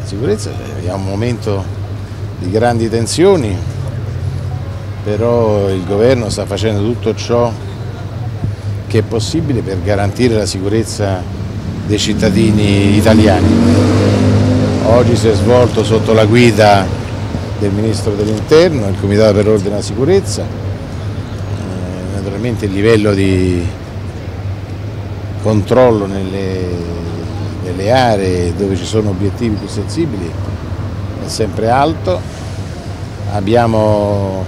Sicurezza, abbiamo un momento di grandi tensioni, però il governo sta facendo tutto ciò che è possibile per garantire la sicurezza dei cittadini italiani. Oggi si è svolto sotto la guida del Ministro dell'Interno il Comitato per l'Ordine e la Sicurezza. Naturalmente il livello di controllo nelle aree dove ci sono obiettivi più sensibili è sempre alto. Abbiamo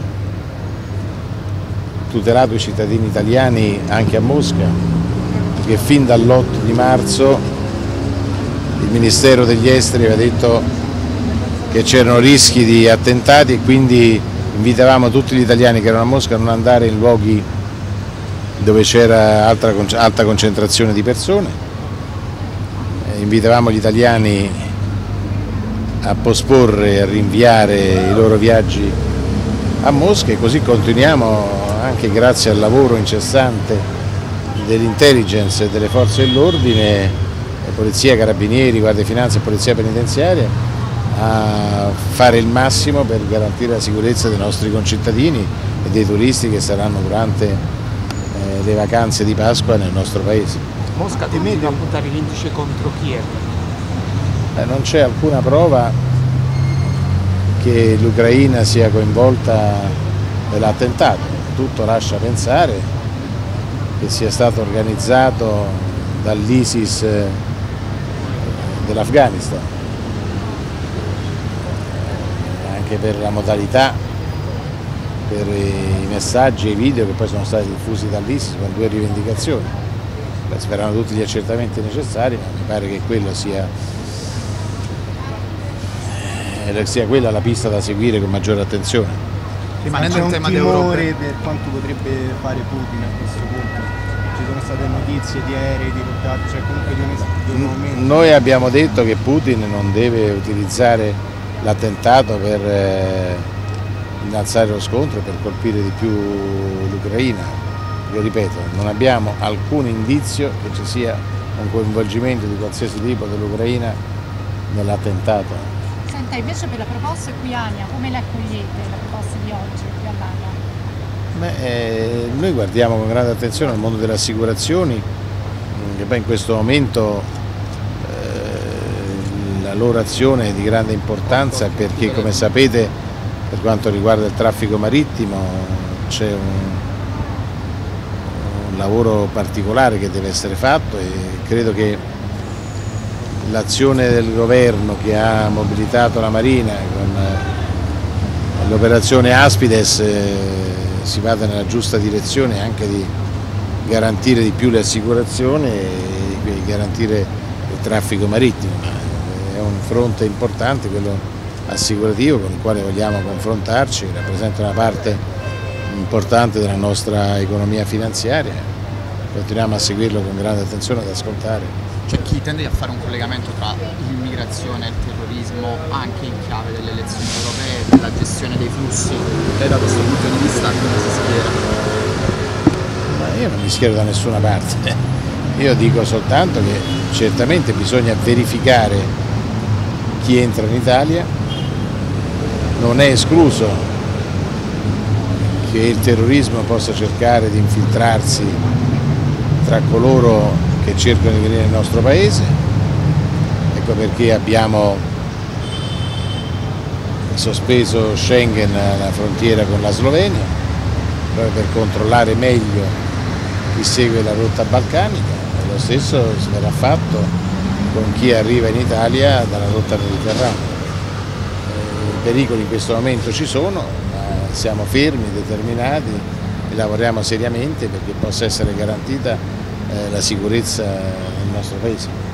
tutelato i cittadini italiani anche a Mosca, perché fin dall'8 di marzo il Ministero degli Esteri aveva detto che c'erano rischi di attentati e quindi invitavamo tutti gli italiani che erano a Mosca a non andare in luoghi dove c'era alta concentrazione di persone. Invitavamo gli italiani a posporre e a rinviare i loro viaggi a Mosca e così continuiamo anche grazie al lavoro incessante dell'intelligence e delle forze dell'ordine, polizia, carabinieri, guardia di finanza e polizia penitenziaria, a fare il massimo per garantire la sicurezza dei nostri concittadini e dei turisti che saranno durante le vacanze di Pasqua nel nostro paese. Mosca continua a puntare l'indice contro Kiev. Non c'è alcuna prova che l'Ucraina sia coinvolta nell'attentato, tutto lascia pensare che sia stato organizzato dall'ISIS dell'Afghanistan, anche per la modalità, per i messaggi e i video che poi sono stati diffusi dall'ISIS con due rivendicazioni. Sperano tutti gli accertamenti necessari, ma mi pare che quello sia quella la pista da seguire con maggiore attenzione. Rimanendo in tema timore per quanto potrebbe fare Putin a questo punto? Ci sono state notizie di aerei dirottati, cioè comunque di un momento. Noi abbiamo detto che Putin non deve utilizzare l'attentato per innalzare lo scontro e per colpire di più l'Ucraina. Io ripeto, non abbiamo alcun indizio che ci sia un coinvolgimento di qualsiasi tipo dell'Ucraina nell'attentato. Senta, invece per la proposta qui Ania, come la accogliete, la proposta di oggi qui all'Aia? Noi guardiamo con grande attenzione al mondo delle assicurazioni, che poi in questo momento la loro azione è di grande importanza perché, come sapete, per quanto riguarda il traffico marittimo c'è un lavoro particolare che deve essere fatto e credo che l'azione del governo che ha mobilitato la Marina con l'operazione Aspides si vada nella giusta direzione anche di garantire di più le assicurazioni e di garantire il traffico marittimo. È un fronte importante quello assicurativo con il quale vogliamo confrontarci, rappresenta una parte importante della nostra economia finanziaria, continuiamo a seguirlo con grande attenzione, ad ascoltare. C'è chi tende a fare un collegamento tra l'immigrazione e il terrorismo anche in chiave delle elezioni europee, della gestione dei flussi. Lei da questo punto di vista come si schiera? Ma io non mi schiero da nessuna parte, io dico soltanto che certamente bisogna verificare chi entra in Italia, non è escluso che il terrorismo possa cercare di infiltrarsi tra coloro che cercano di venire nel nostro paese, ecco perché abbiamo sospeso Schengen alla frontiera con la Slovenia, proprio per controllare meglio chi segue la rotta balcanica, e lo stesso verrà fatto con chi arriva in Italia dalla rotta mediterranea. I pericoli in questo momento ci sono, ma siamo fermi, determinati e lavoriamo seriamente perché possa essere garantita la sicurezza nel nostro paese.